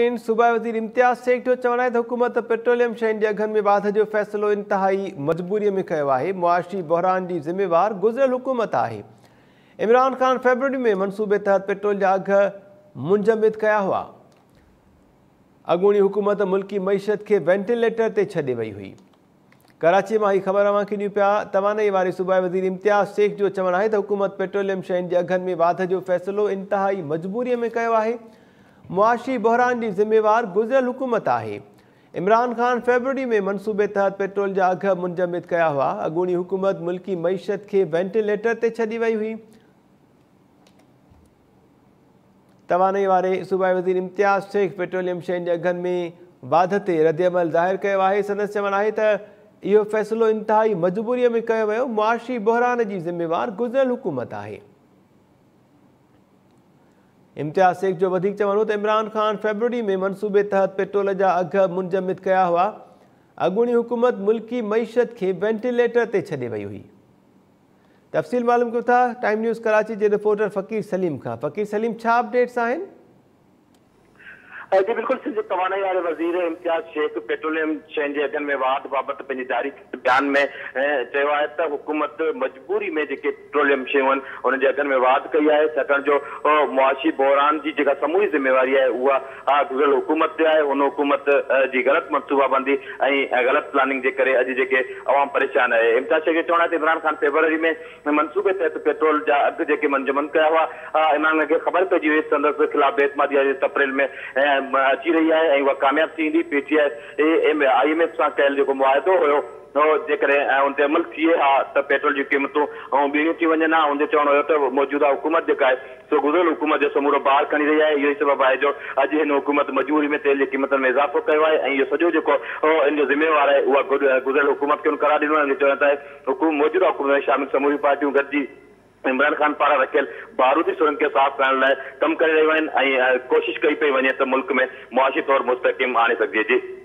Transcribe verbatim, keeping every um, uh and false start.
सूबा वज़ीर इम्तियाज़ शेख जो चवण आहे त हुकूमत पेट्रोलियम शयुनि जे अघनि में वाध जो फ़ैसिलो इंतहाई मजबूरीअ में कयो आहे। मुआशी बहरान जी ज़िम्मेवार गुज़िरियल हुकूमत आहे। इमरान ख़ान फेबरवरी में मनसूबे तहत पेट्रोल जा अघ मुंजमिद कया हुआ। अॻूणी हुकूमत मुल्की मईशत खे वेंटिलेटर ते छॾे वई हुई। कराची मां ही ख़बर अवांखे ॾियूं पिया। तवानई वारे सूबा वज़ीर इम्तियाज़ शेख जो चवण आहे त हुकूमत पेट्रोलियम शयुनि जे अघनि में वाध जो फ़ैसिलो इंतहाई मजबूरीअ में कयो आहे। मुआशी बहरान जी ज़िम्मेवार गुज़िरियल हुकूमत आहे। इमरान ख़ान फेबरवरी में मनसूबे तहत पेट्रोल जा अघ मुंजमिद कया हुआ। अॻूणी हुकूमत मुल्की मईशत खे वेंटिलेटर ते छॾी वई हुई। तवानई वारे सूबाई वज़ीर इम्तियाज़ शेख पेट्रोलियम शयुनि जे अघनि में वाध ते रद्दअमल ज़ाहिर कयो आहे। संदसि चवण आहे त इहो फ़ैसिलो इंतहाई मजबूरीअ में कयो वियो। मुआशी बहरान जी ज़िम्मेवार गुज़िरियल हुकूमत आहे। इम्तियाज़ शेख जो वधीक चवण हो त इमरान ख़ान फेबरवरी में मनसूबे तहत पेट्रोल जा अघ मुंजमिद कया हुआ। अॻूणी हुकूमत मुल्की मईशत खे वेंटिलेटर ते छॾे वई हुई। तफ़सील मालूम कयो था टाइम न्यूज़ कराची जे रिपोर्टर फ़कीर सलीम खां। फ़कीर सलीम, छा अपडेट्स आहिनि? जी बिल्कुल सिंध तवानाई वाले वज़ीर इम्तियाज़ शेख पेट्रोलियम शयुनि जे अघनि में वाध बाबति पंहिंजी जारी बयान में चयो आहे त हुकूमत मजबूरी में जेके पेट्रोलियम शयूं आहिनि उन जे अघनि में वाध कई आहे, छाकाणि जो मुआशी बहरान जी जेका समूरी ज़िम्मेवारी आहे उहा गुज़िरियल हुकूमत ते आहे। हुन हुकूमत जी ग़लति मनसूबाबंदी ऐं ग़लति प्लानिंग जे करे अॼु जेके अवाम परेशान आहे। इम्तियाज़ शेख जो चवणु आहे त इमरान ख़ान फेबरवरी में मनसूबे तहत पेट्रोल जा अघ जेके मुंजमद कया हुआ, इमरान खे ख़बर पइजी वई संदसि ख़िलाफ़ बेतमादी अप्रैल में अची रही है ऐं उहा कामयाब थींदी। पीटीआई आईएमएफ सां कयल जेको मुआहिदो हुयो जेकॾहिं उन ते अमल थिए हा त पेट्रोल जी क़ीमतूं ॿीणियूं थी वञनि हा। उनजो चवणु हुयो त मौजूदा हुकूमत जेका आहे सो गुज़िरियल हुकूमत जो समूरो बार खणी रही आहे। इहो ई सबबु आहे जो अॼु हिन हुकूमत मजबूरी में तेल जी क़ीमतनि में इज़ाफ़ो कयो आहे ऐं इहो सॼो जेको इन जो ज़िम्मेवार आहे उहा गुज़िरियल हुकूमत खे करार ॾिनो आहे। चवण त हुकूमत मौजूदा हुकूमत में शामिल समूरी पार्टियूं गॾिजी इमरान ख़ान पारां रखियल बारूदी सुरंग खे साफ़ करण लाइ कमु करे रहियूं आहिनि ऐं कोशिशि कई पई वञे त मुल्क में मुआशी तौरु मुस्तहकिम आणे सघिजे। जी